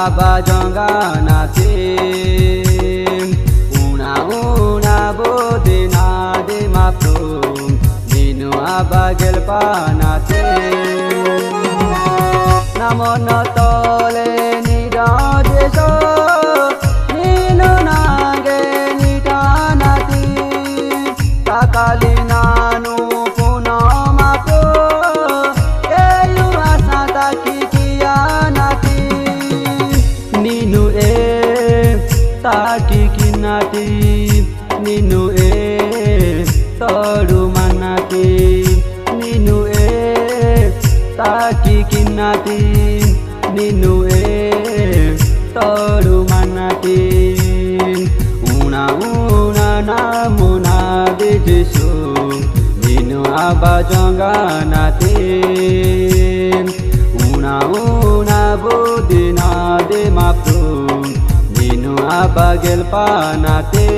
abajanga nate una bode na de mapro ninu abagel panate namono tole ni rajeso ninu nange ni tanati takali nanu puno mapro elu asata kikianati ninu taki kinati ninu toru manati ninu taki kinati ninu toru manati una namuna de jesu ninu abajanga nate una bodina de mapro ninu abagel panate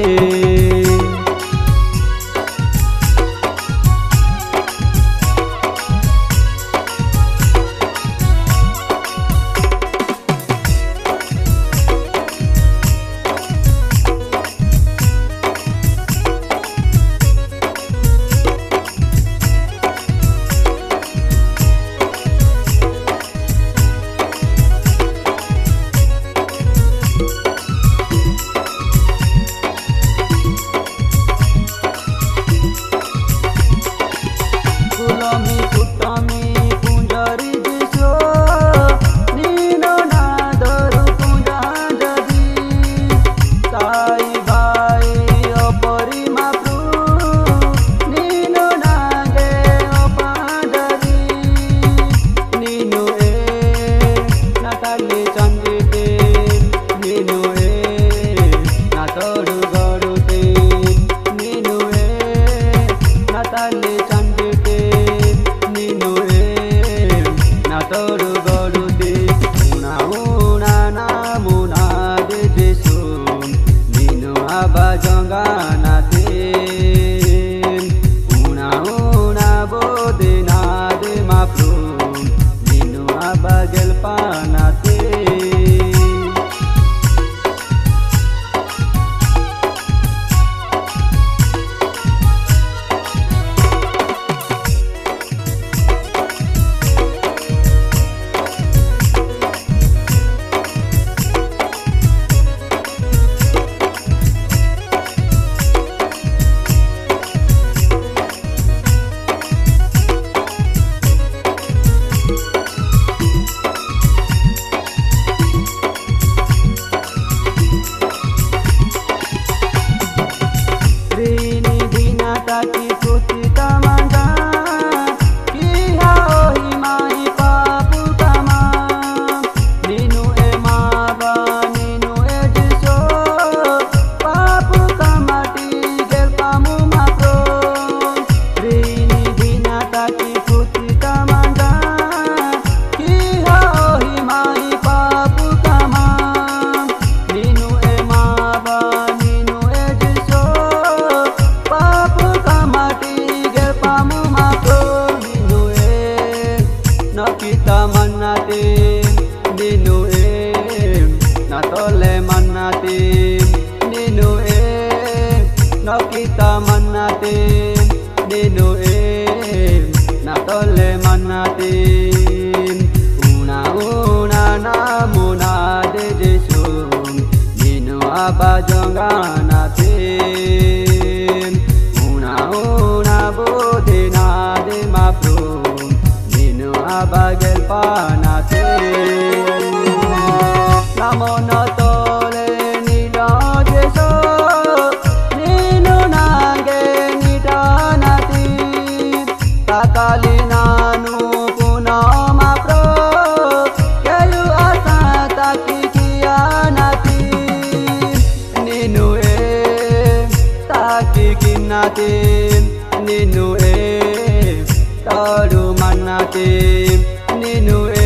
abajanga nate una bode na de mapro ninu abagel panate taki kuti tamanga kiha ohi mai papu tama ninu maba ninu jiso papu kamati gel pamu mapro rini dina taki kuti tamanga kiha ohi mai papu tama ninu maba ninu jiso papu nakita manate ninu natole manate ninu nakita manate ninu natole manate una namuna de jesu ninu abajanga nate una bode na de mapro abagel panate namono tole ni rajeso ninu nange ni tanati takali nanu puno mapro elu asata kikianati ninu taki kinati ninu toru manate ninu